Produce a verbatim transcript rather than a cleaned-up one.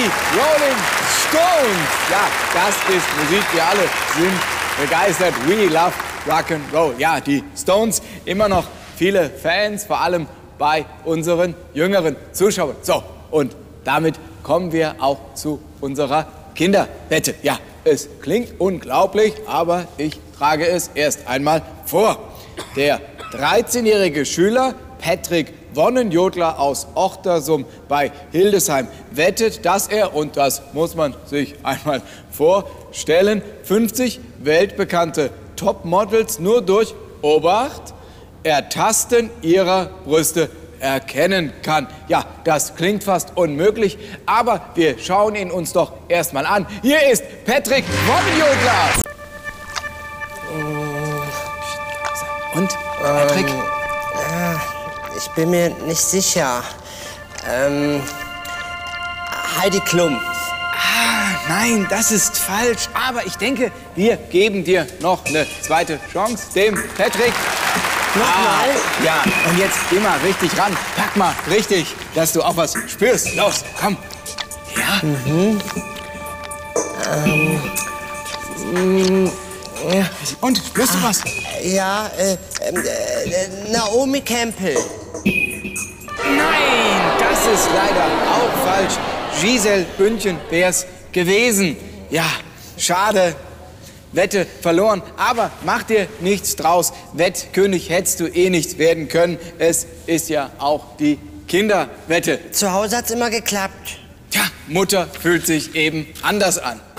die Rolling Stones. Ja, das ist Musik, wir alle sind begeistert. We love Rock'n'Roll. Ja, die Stones, immer noch viele Fans, vor allem bei unseren jüngeren Zuschauern. So, und damit kommen wir auch zu unserer Kinderwette. Ja, es klingt unglaublich, aber ich trage es erst einmal vor. Der dreizehnjährige Schüler Patrick Wonnenjodler aus Ochtersum bei Hildesheim wettet, dass er, und das muss man sich einmal vorstellen, fünfzig weltbekannte Topmodels nur durch Obacht, Ertasten ihrer Brüste erkennen kann. Ja, das klingt fast unmöglich, aber wir schauen ihn uns doch erstmal an. Hier ist Patrick Wonnenjodler. Und, Patrick? Ähm, ja, ich bin mir nicht sicher. Ähm, Heidi Klum. Ah, nein, das ist falsch. Aber ich denke, wir geben dir noch eine zweite Chance, dem Patrick. Nochmal? Ah, ja, und jetzt geh mal richtig ran. Pack mal richtig, dass du auch was spürst. Los, komm. Ja. Mhm. Ähm, mh, ja. Und, spürst du was? Ja, äh, äh, Naomi Campbell. Nein, das ist leider auch falsch. Giselle Bündchen wär's gewesen. Ja, schade. Wette verloren, aber mach dir nichts draus. Wettkönig hättest du eh nicht werden können. Es ist ja auch die Kinderwette. Zu Hause hat's immer geklappt. Tja, Mutter fühlt sich eben anders an.